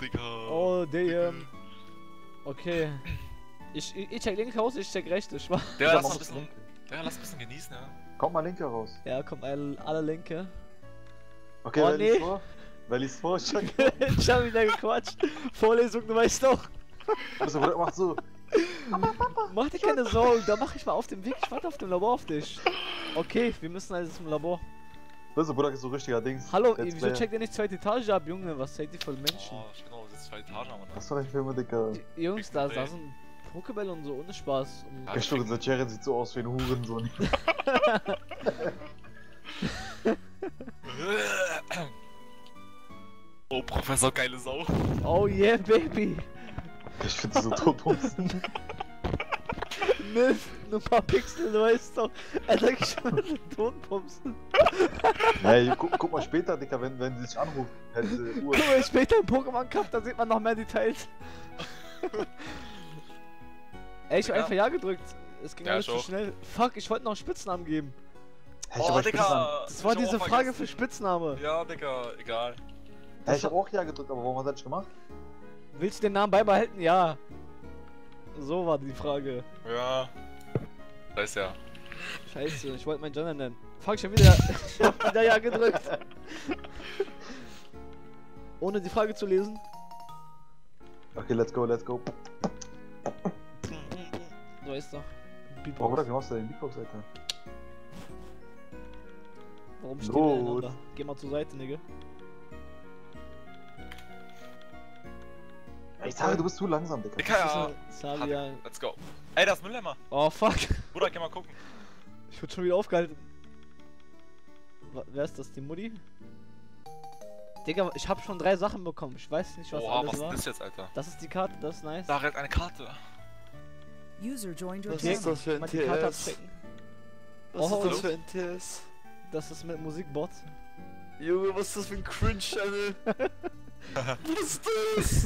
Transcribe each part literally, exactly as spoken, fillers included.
Digga. Oh, damn. Okay. Ich, ich, ich check links raus, ich check rechts. Ich war. Digga, lass man ein muss bisschen. lenken. Digga, lass ein bisschen genießen, ja. Kommt mal linker raus. Ja, kommt alle, alle Linke. Okay, Oh, wer nee. liest vor? Wer liest vor? Ich check. Ich hab wieder gequatscht. Vorlesung, du weißt doch. Also, Bruder, mach so. Mach dir keine Sorgen, da mach ich mal auf dem Weg. Ich warte auf dem Labor auf dich. Okay, wir müssen also zum Labor. Also, Bruder, ist so richtiger Dings. Hallo, Let's wieso Play. checkt ihr nicht zweite Etage ab, Junge? Was seid ihr für Menschen? Oh, ich genau, das ist zwei Etagen, aber Was soll ich für ein Dicker? Die Jungs, da, da sind Pokébälle und so, ohne Spaß. Und Ja, Gestochen, der Jared sieht so aus wie ein Hurensohn. Oh, Professor, geile Sau. oh yeah, baby. Ich finde so totpumsen. Milf, nur ein paar Pixel, du weißt doch. Er sagt schon mit den Tonpumsen. Hey, guck, guck mal später, Dicker, wenn, wenn sie sich anruft. Hätte sie Uhr. Guck mal, später im Pokémon Cup, da sieht man noch mehr Details. Ey, ich hab Ja. einfach Ja gedrückt. Es ging Ja, alles ich zu auch. schnell. Fuck, ich wollte noch einen Spitznamen geben. Hey, ich hab euch Spitznamen. Das war ich hab diese auch Frage für vergessen. Spitzname. Ja, Digga, egal. Hey, ich hab auch Ja gedrückt, aber warum hat er nicht gemacht? Willst du den Namen beibehalten? Ja. So war die Frage. Ja. Weiß ja. Scheiße, ich wollte meinen Gender nennen. Fuck, schon wieder. Ich hab wieder Ja gedrückt. Ohne die Frage zu lesen. Okay, let's go, let's go. So ist doch. Oh, Bruder, wie machst du denn die Beatbox, Alter? Warum stehen Los. wir ineinander? Geh mal zur Seite, Nigga. Ich sage, du bist zu langsam, Dicker. Digga, ja. Salia. Let's go. Ey, da ist Mülleimer. Oh fuck. Bruder, geh mal gucken. Ich wurde schon wieder aufgehalten. Wa- Wer ist das? Die Mutti? Digga, ich hab schon drei Sachen bekommen. Ich weiß nicht, was Oha, alles was war. ist das jetzt, Alter? Das ist die Karte, das ist nice. Da rennt eine Karte. User joined your Was Okay, ist das für ein mal die Karte T S? abchecken. Was Oh, ist das los. für ein T S? Das ist mit Musikbot. Junge, was ist das für ein Cringe-Channel? Was ist das?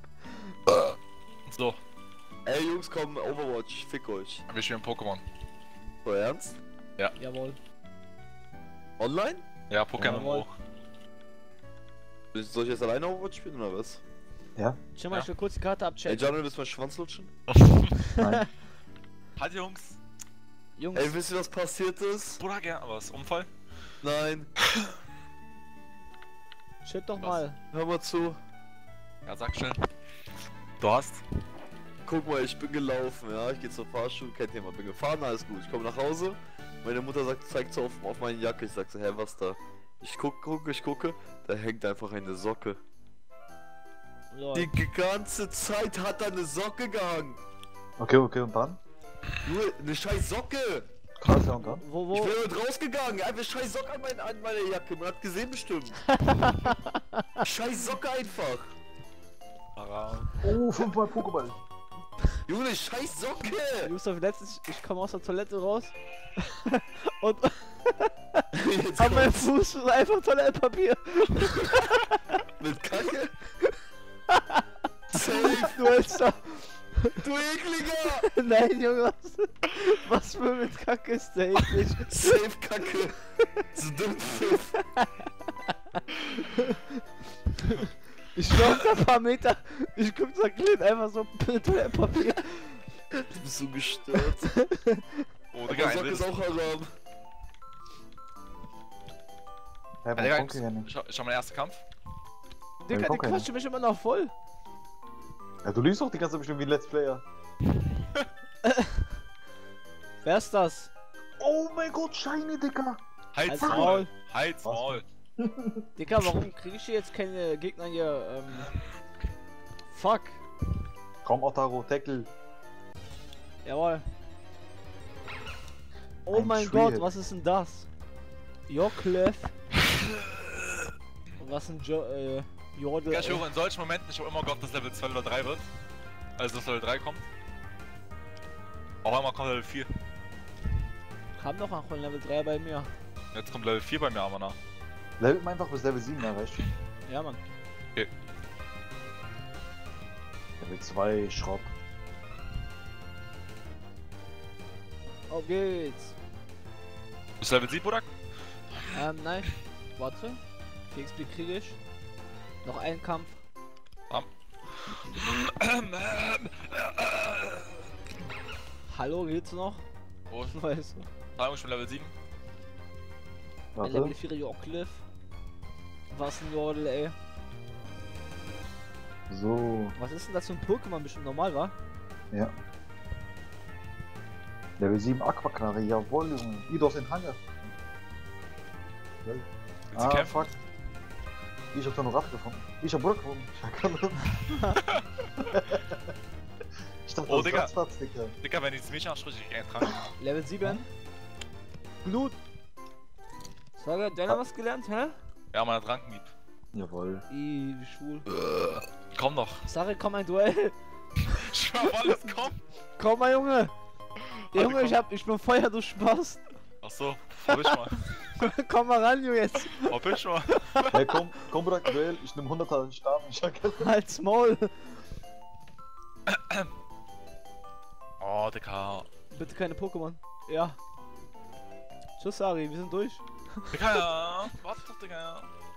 So, Ey Jungs, komm, Overwatch, fick euch. wir spielen Pokémon. So ernst? Jawohl. Online? Ja, Pokémon Jawohl. auch. Soll ich jetzt alleine Overwatch spielen oder was? Ja? Chill mal, Ja. ich will kurz die Karte Ey abchecken. Janel, willst du mal Schwanz lutschen? Nein. Halt, Jungs. Jungs, Ey, wisst ihr was passiert ist? Bruder, gern, was? Unfall? Nein, chill doch Was? mal. hör mal zu. Ja, sag schnell. Du hast? Guck mal, ich bin gelaufen, ja, ich geh zur Fahrschule, kein Thema, bin gefahren, alles gut. Ich komme nach Hause, meine Mutter sagt, zeigt so auf, auf meine Jacke, ich sag so, hä, was da? Ich guck, gucke, ich gucke, da hängt einfach eine Socke. Lol. Die ganze Zeit hat da eine Socke gehangen. Okay, okay, und dann? Nur eine scheiß Socke. Krass, ja, und dann? Wo, Ich wo? bin damit rausgegangen, einfach scheiß Socke an, mein, an meiner Jacke, man hat gesehen bestimmt. Scheiß Socke einfach. Haram. Oh, fünfmal Pokéball. Junge, scheiß Socke. Yusuf, letztens, ich komme aus der Toilette raus. Und Jetzt an meinem kommt's. Fuß ist einfach Toilettenpapier. Mit Kacke. Safe, Du Alter. du ekliger. Nein, Junge, was, was für mit Kacke ist der eklig? Safe Kacke. So dumm Pfiff. Ich lauf da ein paar Meter, ich guck so klein, einfach so Toilettenpapier. Du bist so gestört. Oh, Aber Digga, ein Socke ist Wind. auch Alarm. Ja, Ja, man Digga, kommt ja nicht. schau, schau mal, der erste Kampf. Digga, die komm, keiner. quatschen mich immer noch voll. Ja, du liest doch die ganze Zeit bestimmt wie ein Let's Player. Wer ist das? Oh mein Gott, Shiny, Dicker. Halt's Halt's Maul. Maul. Halt's Was? Maul. Digga, warum krieg ich hier jetzt keine Gegner hier? Ähm. Fuck. Komm, Otaro, Tackle. Jawohl. Oh Ein mein Treehead. Gott, was ist denn das? Joclef. Und was sind jo äh, Jodel? Ja, ich höre in solchen Momenten, ich habe immer gehofft, dass Level zwei oder drei wird. Also, dass Level drei kommt. Auf einmal kommt Level vier. Kam doch auch ein Level drei bei mir. Jetzt kommt Level vier bei mir aber nach. Level einfach bis Level sieben erreicht. Ja, Mann. Level zwei, Schrott. Auf geht's. Bis Level sieben, Bruder? Ähm, nein. Warte. vier X P kriege ich. Noch ein Kampf. Am. Hallo, geht's noch? Wo? Weißt du? Sagen wir schon Level sieben? Mein Warte. Level vier Yorkcliff. Was ein Jodel, ey. So, Was ist denn das für ein Pokémon? Bestimmt normal, wa? ja. Level sieben Aquaknarre, jawohl, Junge. Ih, du hast den Hanger. Willst du Ah, kämpfen? fuck. Ich hab da noch Rache gefunden. Ich hab Bruder gefunden. Ich dachte, Oh, das Digga. ist Ratzfatz, Digga. Digga, wenn ich das Mädchen anspreche, ich geh dran. Level sieben. Blut. Sag, hat deiner was gelernt, hä? Ja, man hat Rankenhieb. Jawohl. Ih, wie schwul. Komm doch. Sari, komm ein Duell. Schwör auf alles, komm. Komm mal, Junge. Warte, Junge, ich komm. hab, ich bin Feuer, du Spaß. Ach so, hab ich mal. Komm mal ran, Junge, jetzt. Hab ich mal. Hey, komm, komm, Bruder, Duell. Ich nehm hunderter Stamm. Ich hab Halt's Maul. Oh, Digga. Bitte keine Pokémon. Ja. Tschüss, Sari, wir sind durch. Digga, ja. Warte doch, Digga.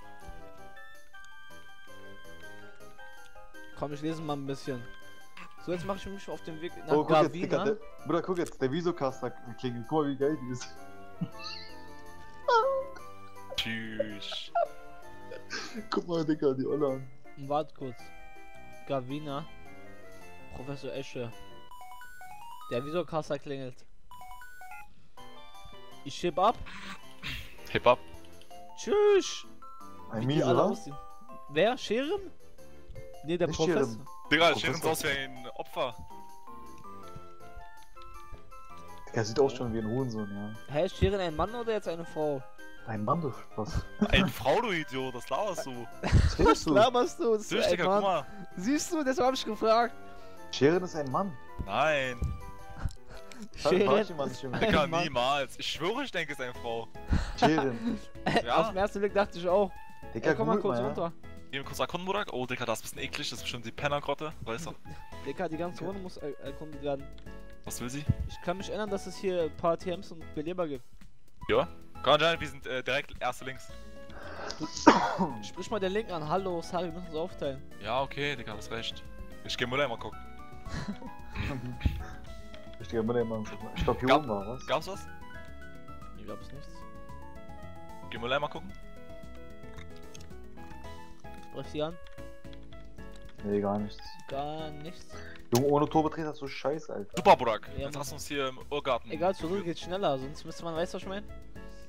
Komm, ich lese mal ein bisschen. So, jetzt mache ich mich auf den Weg nach Oh, guck jetzt, Digga. Gavina. Der, Bruder, guck jetzt. Der Visocaster klingelt. Guck mal, wie geil die ist. Tschüss. Guck mal, Digga, die Olle an. Warte kurz. Gavina. Professor Esche. Der Visorcaster klingelt. Ich schieb ab. Hip-Hop. Tschüss. Ein Wie die Miese, alle was? aussehen. Wer? Scheren? Nee, der Nicht Professor. Scheren. Digga, Oh, steht uns das aus wie ein Opfer. Der sieht aus schon wie ein Hurensohn, ja. Hä, ist Scheren ein Mann oder jetzt eine Frau? Ein Mann, du Spaß. Ein Frau, du Idiot, das laberst du. Was Was redest du? laberst du? Das ist Süß, ein Digga, guck Mann. mal. Siehst du, deshalb hab ich gefragt. Scheren ist ein Mann. Nein. Scheren. Scheren. Mann, Junge. Digga, Ein Mann. niemals. Ich schwöre, ich denke, es ist eine Frau. Scheren. Ja. Auf den ersten Blick dachte ich auch. Digga, Ey, komm mal googelt kurz ja. runter. Gehen wir kurz erkunden, Bruder. Oh, Digga, das ist ein bisschen eklig. Das ist bestimmt die Pennergrotte. Weißt du? Digga, die ganze Runde muss er erkundet werden. Was will sie? Ich kann mich erinnern, dass es hier ein paar T Ms und Beleber gibt. Ja. Komm, Giant, wir sind äh, direkt erste links. Sprich mal den Link an. Hallo, Sari, wir müssen uns aufteilen. Ja, okay, Digga, hast recht. Ich geh Müller mal gucken. Richtiger Müller immer. Ich glaub, hier Gab- oben war was. Gab's was? Ich glaub's nichts. Geh Müller mal gucken. Sprich sie an. Nee, gar nichts. Gar nichts. Junge, ohne Turbotreter ist so scheiße, Alter. Super, Burak. Ja, Jetzt Mann. hast du uns hier im Urgarten. Egal, zurück geht schneller, sonst müsste man, weißt du, was ich meine?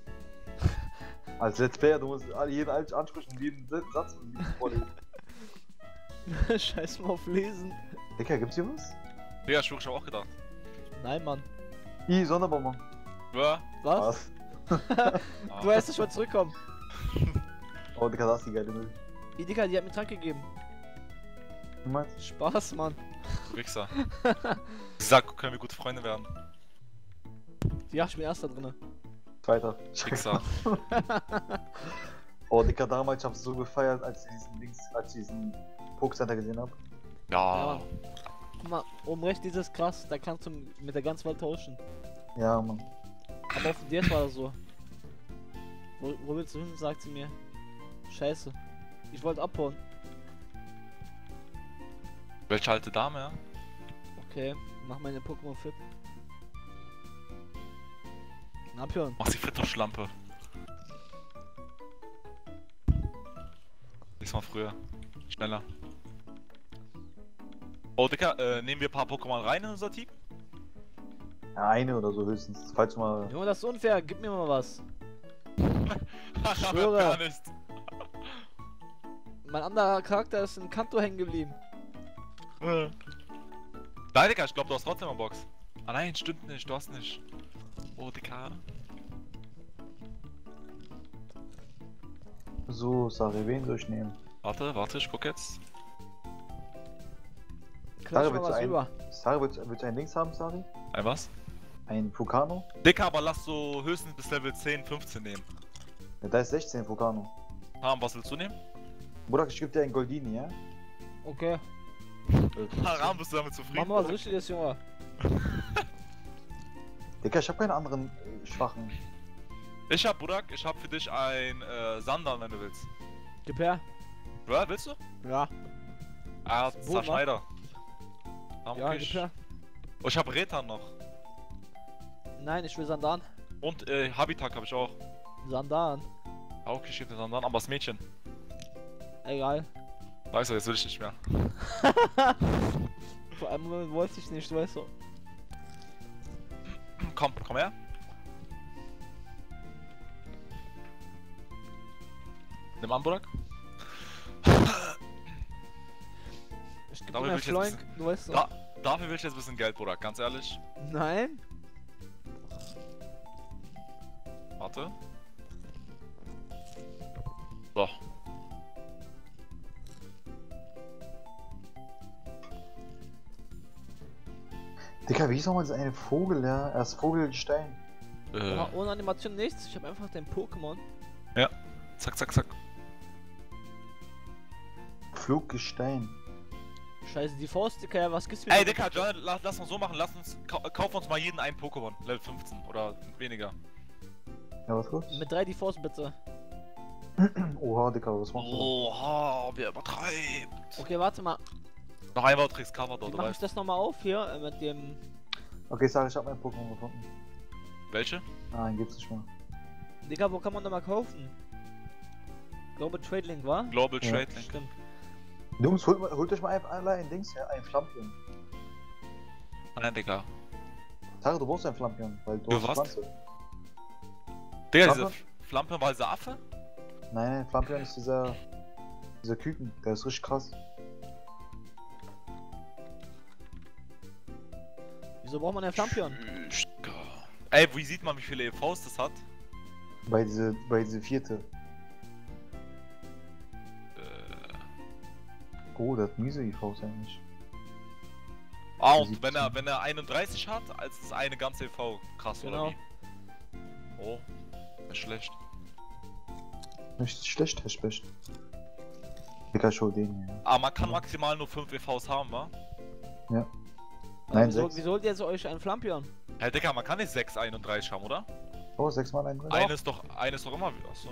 Als Let's Player, du musst alle- jeden Alt ansprechen und jeden Sa- Satz vorlesen. Scheiß mal auf Lesen. Digga, gibt's hier was? Digga, ich schwöre, ich hab auch gedacht. Nein, Mann. Ih, Sonderbonbon. Ja. Was? Ah. Du weißt, ich wollte zurückkommen. Oh, Digga, das ist die geile Müll. Die Dicker, die hat mir Trank gegeben. Du meinst? Spaß, Mann. Wichser. Sie sagt, können wir gute Freunde werden. Ja, ich bin erster drinne. Zweiter. Wichser. Oh, Digga, damals, ich hab's so gefeiert, als ich diesen Links, als ich diesen Pokecenter gesehen hab. Ja, Ja. Mann. Guck mal, oben rechts dieses krass, da kannst du mit der ganzen Welt tauschen. Ja, Mann. Aber auf dem D S war das so. Wo, wo willst du hin, sagt sie mir. Scheiße. Ich wollte abhauen. Welche alte Dame, ja? Okay, mach meine Pokémon fit. Abhören. Mach sie fit, du Schlampe. Diesmal früher. Schneller. Oh, Dicker, äh, nehmen wir ein paar Pokémon rein in unser Team? Ja, eine oder so höchstens. Falls du mal. Junge, das ist unfair, gib mir mal was. Ich schwöre. gar nicht. Mein anderer Charakter ist in Kanto hängen geblieben. Äh. Nein, Digga, ich glaube, du hast trotzdem eine Box. Ah nein, stimmt nicht, du hast nicht. Oh, Dicker. So, Sari, wen soll ich nehmen? Warte, warte, ich guck jetzt. Klatsch Sari, mal willst du was ein, rüber. Sari, willst, willst du einen Links haben, Sari? Ein was? Ein Vulcano? Dicker, aber lass so höchstens bis Level zehn, fünfzehn nehmen. Ja, da ist sechzehn Vulcano. Ah, und was willst du nehmen? Bruder, ich geb dir einen Goldini, ja? Okay. Haram, bist du damit zufrieden? Mach mal was richtiges, Junge. Digga, ich hab keine anderen äh, schwachen. Ich hab, Burak, ich hab für dich ein äh, Sandan, wenn du willst. Gib her. Ja, willst du? Ja. Ah, Wo, Zerschneider. Warum Ja, ich? klar. Oh, ich hab Retan noch. Nein, ich will Sandan. Und äh, Habitat habe ich auch. Sandan. Auch geschickt Sandan, aber das Mädchen. Egal. Weißt du, jetzt will ich nicht mehr. Vor einem Moment wollte ich nicht, weißt du. Komm, komm her. Nimm an, Burak. Ich geb Dafür mir will ich jetzt Floink, wissen- du weißt doch. Da, dafür will ich jetzt ein bisschen Geld, Burak, ganz ehrlich. Nein? Warte. So. Digga, wie soll man so einen Vogel, ja? Er ist Vogelgestein. Äh, Ja, ohne Animation nichts. Ich habe einfach den Pokémon. zack, zack, zack. Fluggestein. Scheiße, die Faust, Dicker, was gibt's mir? Ey, Dicker, John, lass, lass uns so machen, lass uns, kau kauf uns mal jeden einen Pokémon, Level fünfzehn oder weniger. Ja, was los? Mit drei die Faust bitte. Oha, Digga, was machst du? Oha, wer übertreibt. Okay, warte mal. Noch einmal Tricks Cover Wie dort, du mache ich weißt. das nochmal auf hier äh, mit dem. Okay, sag, ich hab mein Pokémon gefunden. Welche? Nein, gibt's nicht mehr. Digga, wo kann man nochmal kaufen? Global Trade Link, wa? Global Ja. Trade Link. Stimmt. Jungs, holt, mal- holt euch mal einfach allein ein Dings, ja, ein Flampion. Nein, Digga. Tare, du brauchst ein Flampion, weil du Ja, hast was? Pflanze. Digga, diese Flampe? Flampe war dieser Affe? Nein, nein, Flampion ist dieser. dieser Küken, der ist richtig krass. Wieso braucht man einen Flampion? Tschüss, Digga. Ey, wie sieht man, wie viele E Vs das hat? Bei diese, bei diese vierte. Äh. Oh, der hat miese I Vs eigentlich. Ah, Wie und sieht's wenn er, denn? wenn er einunddreißig hat, als ist eine ganze E V. Krass, Genau. oder wie? Oh, ist schlecht. Nicht schlecht, Herr Specht. Digga, schau den hier. Aber man kann maximal nur fünf E Vs haben, wa? Ja. Aber Nein, wieso, sechs. wieso holt ihr jetzt euch einen Flampion? Hey, Digga, man kann nicht sechs einunddreißig haben, oder? Oh, sechs mal ein. Eine ist doch, eine ist doch immer wieder. Achso.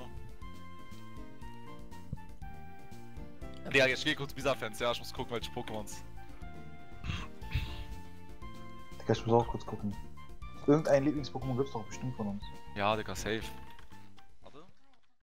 Ja, jetzt gehe kurz Bisa-Fans, ja, ich muss gucken, welche Pokémons. Digga, ich muss auch kurz gucken. Irgendein Lieblings-Pokémon gibt's doch bestimmt von uns. Ja, Digga, safe.